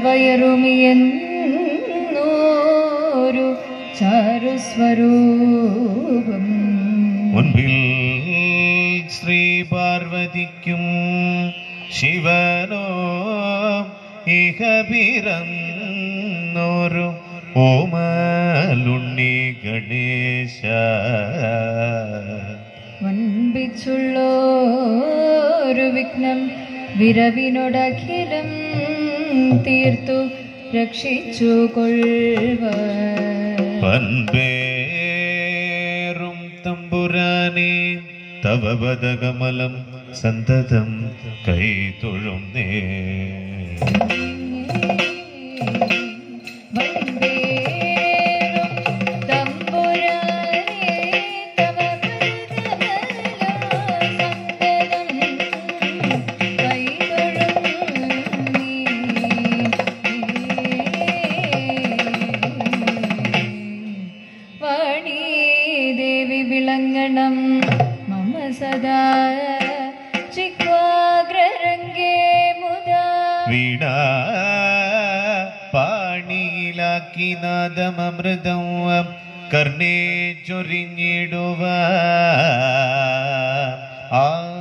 വയറുമിയെന്നോരു ചാരുസ്വരൂപം. മുൻപിൽ ശ്രീ പാർവതിക്കും ശിവനോ ഇഹ പിറന്നോരു ഓമലുണ്ണി ഗണേശ. വൻപിച്ചുള്ളോരു വിഘ്നം വിരവിനോടഖിലം തീർത്തു രക്ഷിച്ചു കൊള്ളുവാൻ. പൻപേറും തമ്പുരാനേ തവ പദകമലം സന്തതം കൈതൊഴുന്നേ. വിളങ്ങണം മമ സദാ ചിക്വാഗ്രരംഗേ മുദാ. വീണ പാണിയിലാക്കി നാദമൃതം കർണേ ചൊരിഞ്ഞിടുവ. ആ